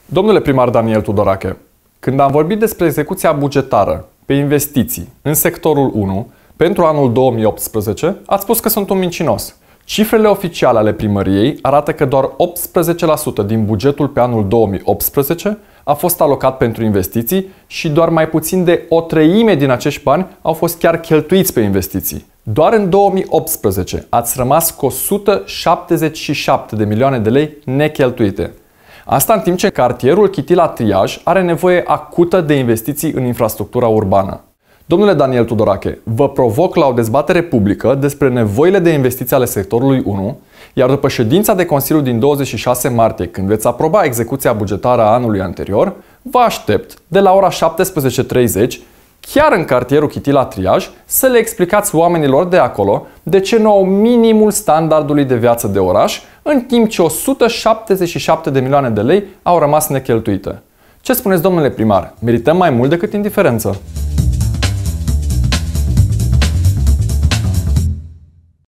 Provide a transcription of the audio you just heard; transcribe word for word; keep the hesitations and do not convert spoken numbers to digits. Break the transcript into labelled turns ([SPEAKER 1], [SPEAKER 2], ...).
[SPEAKER 1] Domnule primar Daniel Tudorache, când am vorbit despre execuția bugetară pe investiții în sectorul unu pentru anul două mii optsprezece, ați spus că sunt un mincinos. Cifrele oficiale ale primăriei arată că doar optsprezece la sută din bugetul pe anul două mii optsprezece a fost alocat pentru investiții și doar mai puțin de o treime din acești bani au fost chiar cheltuiți pe investiții. Doar în două mii optsprezece ați rămas cu o sută șaptezeci și șapte de milioane de lei necheltuite. Asta în timp ce cartierul Chitila Triaj are nevoie acută de investiții în infrastructura urbană. Domnule Daniel Tudorache, vă provoc la o dezbatere publică despre nevoile de investiții ale sectorului unu, iar după ședința de Consiliu din douăzeci și șase martie, când veți aproba execuția bugetară a anului anterior, vă aștept de la ora șaptesprezece și treizeci, chiar în cartierul Chitila Triaj, să le explicați oamenilor de acolo de ce nu au minimul standardului de viață de oraș, în timp ce o sută șaptezeci și șapte de milioane de lei au rămas necheltuite. Ce spuneți, domnule primar? Merităm mai mult decât indiferență.